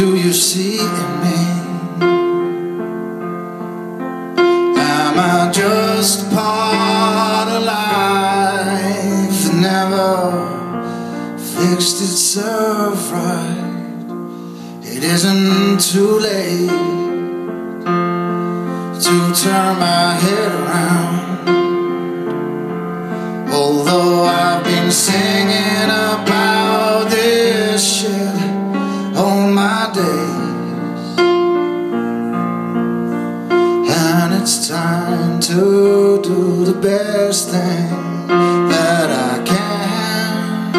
do you see in me? Am I just part of life that never fixed itself right? It isn't too late to turn my head around. Although I've been singing about this shit all my days, and it's time to do the best thing that I can.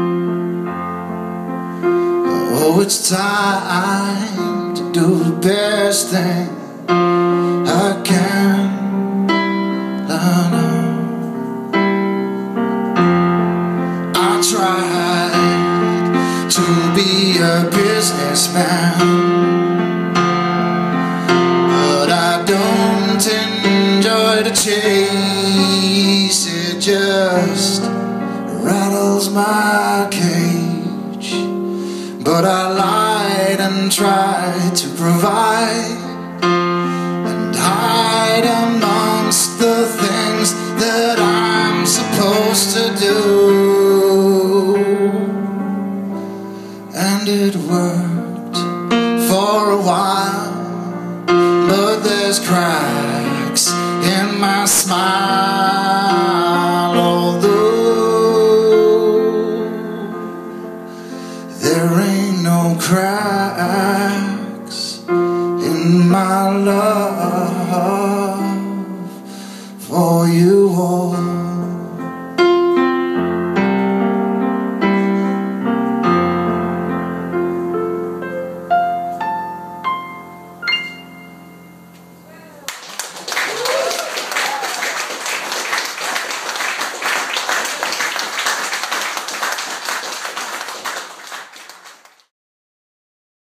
Oh, it's time to do the best thing I can. I tried to be a businessman, but I don't enjoy the chase. It just rattles my cage. But I lied and tried to provide and hide amongst the things that I'm supposed to do. And it worked for a while, but there's cracks in my smile. Although there ain't no cracks in my love.